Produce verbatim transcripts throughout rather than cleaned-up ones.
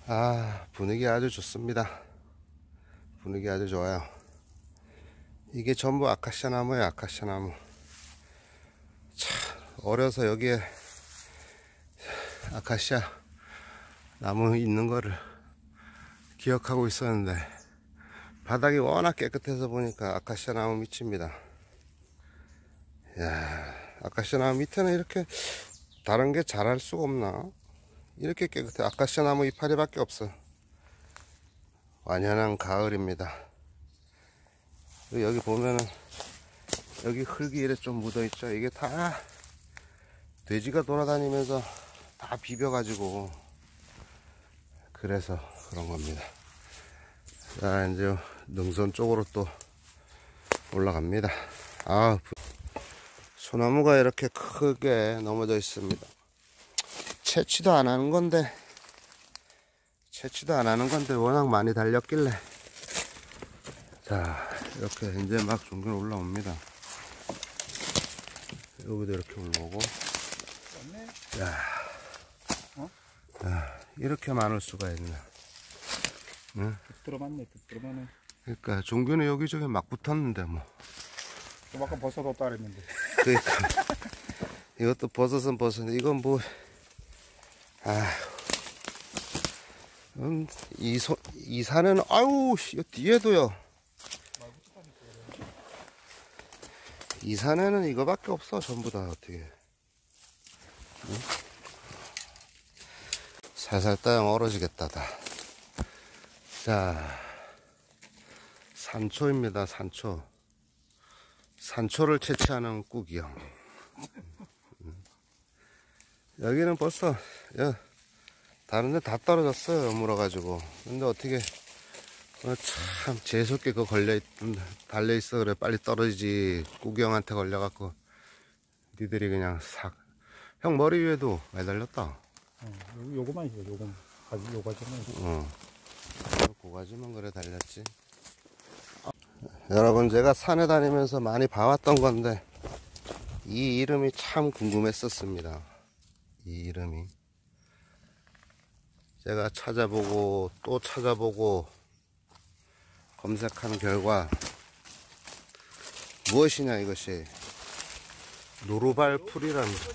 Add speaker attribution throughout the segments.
Speaker 1: 아, 분위기 아주 좋습니다. 분위기 아주 좋아요. 이게 전부 아카시아 나무예요. 아카시아 나무. 참 어려서 여기에 아카시아 나무 있는 거를 기억하고 있었는데 바닥이 워낙 깨끗해서 보니까 아카시아 나무 밑입니다. 이야, 아카시아 나무 밑에는 이렇게 다른 게 자랄 수가 없나? 이렇게 깨끗해. 아카시아 나무 이파리밖에 없어. 완연한 가을입니다. 여기 보면은 여기 흙이 이렇게 좀 묻어 있죠. 이게 다 돼지가 돌아다니면서 다 비벼가지고 그래서 그런 겁니다. 자, 이제 능선 쪽으로 또 올라갑니다. 아, 소나무가 이렇게 크게 넘어져 있습니다. 채취도 안 하는 건데 채취도 안 하는 건데 워낙 많이 달렸길래. 자, 이렇게 이제 막 종근 올라옵니다. 여기도 이렇게 올라오고. 야,
Speaker 2: 어?
Speaker 1: 야, 이렇게 많을 수가 있나? 응?
Speaker 2: 들어맞네, 들어맞네.
Speaker 1: 그러니까 종균이 여기저기 막 붙었는데 뭐.
Speaker 2: 좀 아까 버섯 없다 그랬는데.
Speaker 1: 그러니까 이것도 버섯은 버섯인데 이건 뭐. 아, 음, 이, 소, 이 산에는 아유 이 뒤에도요. 이 산에는 이거밖에 없어. 전부 다 어떻게. 응? 살살 따영 얼어지겠다 다. 자, 산초입니다. 산초. 산초를 채취하는 꾸기형. 여기는 벌써 야, 다른데 다 떨어졌어요. 물어가지고. 근데 어떻게 어, 참 재수없게 그거 걸려 달려있어. 그래 빨리 떨어지지. 꾸기형한테 걸려갖고 니들이 그냥 싹. 형 머리 위에도 많이 달렸다.
Speaker 2: 어, 요거만 있어. 요거만 가지 요가지만 있어.
Speaker 1: 어, 고가지만 그래 달렸지. 여러분, 제가 산에 다니면서 많이 봐왔던 건데 이 이름이 참 궁금했었습니다. 이 이름이 제가 찾아보고 또 찾아보고 검색한 결과 무엇이냐, 이것이 노루발풀이랍니다.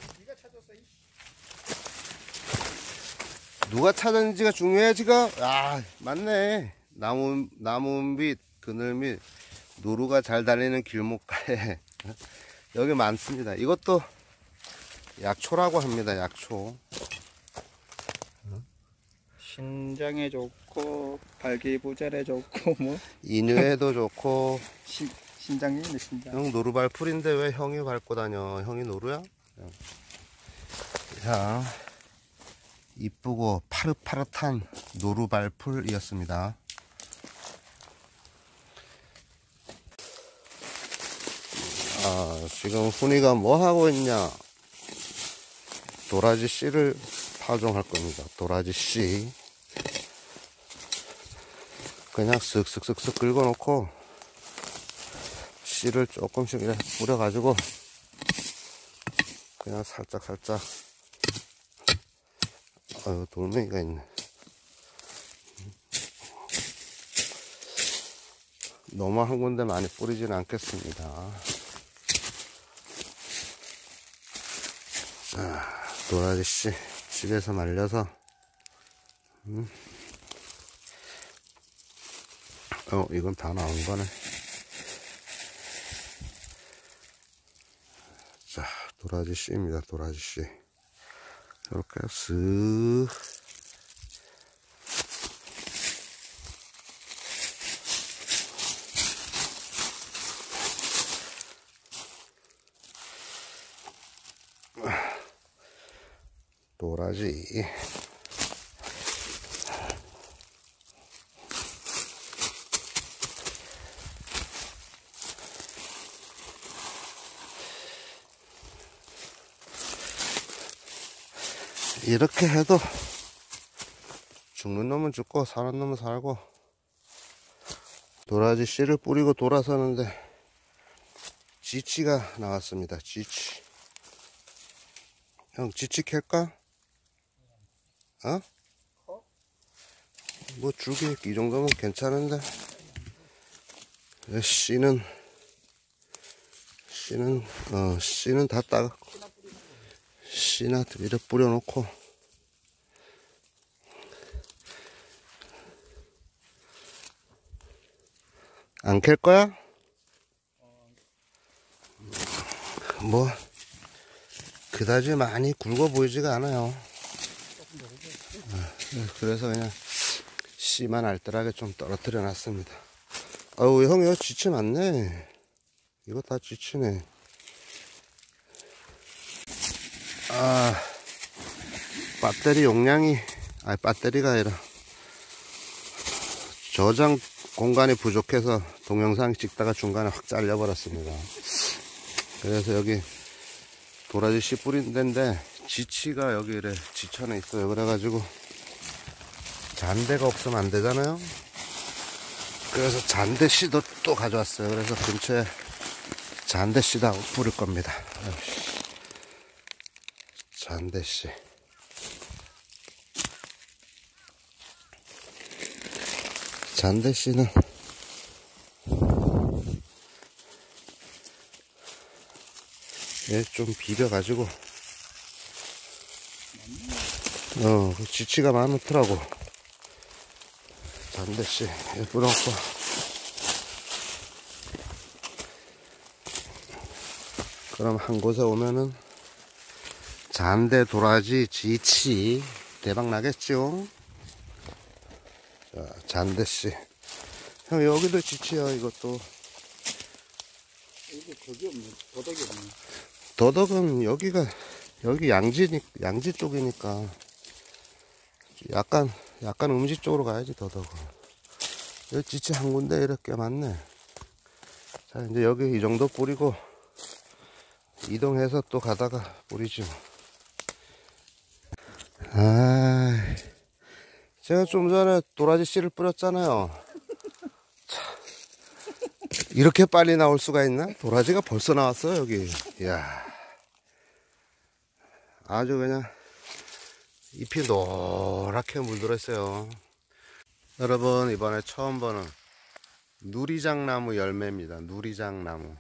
Speaker 1: 누가 찾았는지가 중요해 지금. 아, 맞네. 나무 나무 밑 그늘 밑 노루가 잘 달리는 길목가에 여기 많습니다. 이것도 약초라고 합니다. 약초.
Speaker 2: 신장에 좋고 발기부전에 좋고 뭐
Speaker 1: 인후에도 좋고.
Speaker 2: 신 신장이 있네 신장.
Speaker 1: 형 노루발풀인데 왜 형이 밟고 다녀? 형이 노루야? 자, 이쁘고 파릇파릇한 노루발풀이었습니다. 아, 지금 훈이가 뭐 하고 있냐? 도라지 씨를 파종할 겁니다. 도라지 씨. 그냥 쓱쓱쓱쓱 긁어 놓고 씨를 조금씩 이렇게 뿌려 가지고 그냥 살짝 살짝. 아유, 돌멩이가 있네. 너무 한 군데 많이 뿌리지는 않겠습니다. 자, 도라지 씨 집에서 말려서. 음. 어, 이건 다 나온 거네. 자, 도라지 씨입니다. 도라지 씨. 이렇게 쓱. 도라지. 이렇게 해도 죽는 놈은 죽고 사는 놈은 살고. 도라지 씨를 뿌리고 돌아서는데 지치가 나왔습니다. 지치. 형, 지치 캘까? 어? 뭐 줄기 이 정도면 괜찮은데. 씨는 씨는 어 씨는 다 따가 씨나 이렇게 뿌려놓고 안 캘 거야? 뭐 그다지 많이 굵어 보이지가 않아요. 그래서 그냥 씨만 알뜰하게 좀 떨어뜨려 놨습니다. 아유 형 이거 지치 많네. 이거 다 지치네. 아 배터리 용량이 아니 배터리가 아니라 저장 공간이 부족해서 동영상 찍다가 중간에 확 잘려 버렸습니다. 그래서 여기 도라지 씨 뿌린 데인데 지치가 여기 이래 지천에 있어요. 그래가지고 잔대가 없으면 안 되잖아요. 그래서 잔대 씨도 또 가져왔어요. 그래서 근처에 잔대 씨도 하고 뿌릴 겁니다. 잔대 씨. 잔대 씨는 얘 좀 비벼가지고 어 지치가 많더라고. 잔대 씨 얘 뿌려놓고 그럼 한 곳에 오면은 잔대, 도라지, 지치 대박 나겠죠. 자, 잔대 씨. 형 여기도 지치야 이것도.
Speaker 2: 이게 저기 없네. 도덕이 없네.
Speaker 1: 더덕은 여기가 여기 양지 양지 쪽이니까 약간 약간 음지 쪽으로 가야지. 더덕은 여기 지치 한 군데 이렇게 많네. 자 이제 여기 이 정도 뿌리고 이동해서 또 가다가 뿌리지 뭐. 아 제가 좀 전에 도라지 씨를 뿌렸잖아요. 참, 이렇게 빨리 나올 수가 있나? 도라지가 벌써 나왔어 여기. 이야 아주 그냥 잎이 노랗게 물들어 있어요. 여러분 이번에 처음 보는 누리장나무 열매입니다. 누리장나무.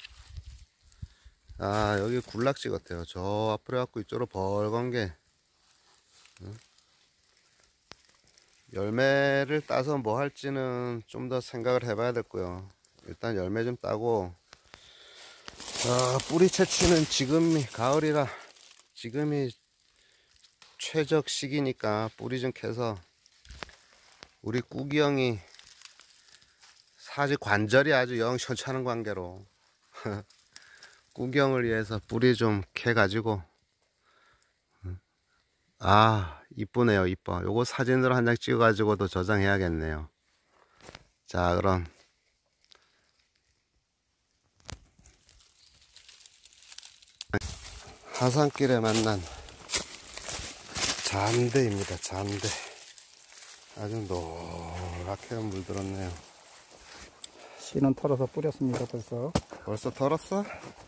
Speaker 1: 아 여기 굴락지 같아요. 저 앞으로 갖고 이쪽으로 벌건 게 응? 열매를 따서 뭐 할지는 좀 더 생각을 해봐야 됐고요. 일단 열매 좀 따고 아, 뿌리 채취는 지금이 가을이라 지금이 최적 시기니까 뿌리 좀 캐서 우리 꾸기 형이 사실 관절이 아주 영 시원찮은 관계로 꾸기 형을 위해서 뿌리 좀 캐 가지고 아 이쁘네요. 이뻐. 요거 사진으로 한 장 찍어 가지고도 저장해야겠네요. 자 그럼 하산길에 만난 잔대입니다. 잔대 아주 노랗게 물들었네요.
Speaker 2: 씨는 털어서 뿌렸습니다. 벌써.
Speaker 1: 벌써 털었어?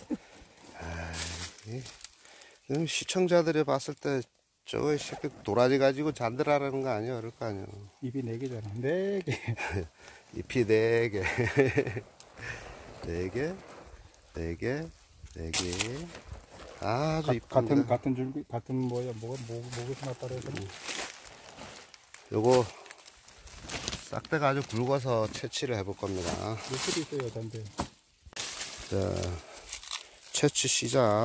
Speaker 1: 아이, 시청자들이 봤을 때 저거 새끼 도라지 가지고 잔들하라는 거 아니야? 그럴 거 아니야.
Speaker 2: 입이 네 개잖아. 네 개.
Speaker 1: 잎이 네 개. 네 개, 네 개, 네 개. 아주 이쁩니다.
Speaker 2: 같은 같은 줄기 같은 뭐야 뭐가 뭐 뭐가 나왔다 그래서.
Speaker 1: 요거 싹대가 아주 굵어서 채취를 해볼 겁니다.
Speaker 2: 물질이 있어요, 잔데.
Speaker 1: 자, 채취 시작.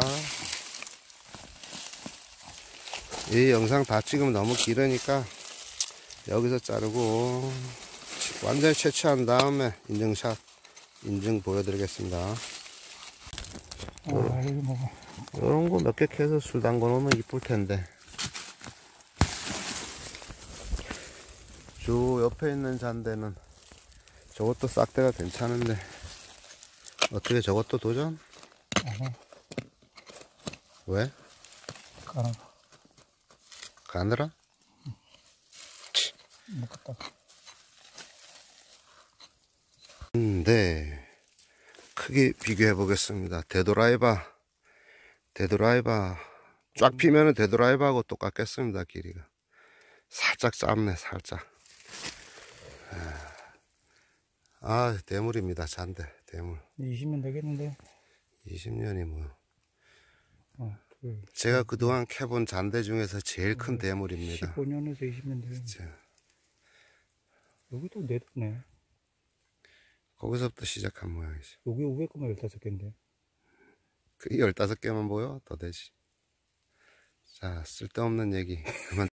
Speaker 1: 이 영상 다 찍으면 너무 길으니까 여기서 자르고 완전히 채취한 다음에 인증샷 인증 보여드리겠습니다.
Speaker 2: 아, 여기 뭐
Speaker 1: 이런 거 몇 개 캐서 술 담궈 놓으면 이쁠 텐데. 저 옆에 있는 잔대는 저것도 싹대가 괜찮은데 어떻게 저것도 도전?
Speaker 2: 아하.
Speaker 1: 왜?
Speaker 2: 가나
Speaker 1: 가느라?
Speaker 2: 먹겠다.
Speaker 1: 음, 네. 크게 비교해 보겠습니다. 데도라이바 데도라이바 쫙 피면은 데도라이바하고 똑같겠습니다. 길이가 살짝 짧네. 살짝 아, 대물입니다. 잔대, 대물.
Speaker 2: 이십 년 되겠는데.
Speaker 1: 이십 년이 뭐.
Speaker 2: 어, 둘,
Speaker 1: 제가 그동안 캐본 잔대 중에서 제일 큰
Speaker 2: 음,
Speaker 1: 대물입니다.
Speaker 2: 십오 년에서 이십 년 되겠네.
Speaker 1: 자,
Speaker 2: 여기도 네네.
Speaker 1: 거기서부터 시작한 모양이죠.
Speaker 2: 여기 위에 거만 열다섯 개인데.
Speaker 1: 그 열다섯 개만 보여? 더 되지. 자, 쓸데없는 얘기 그만.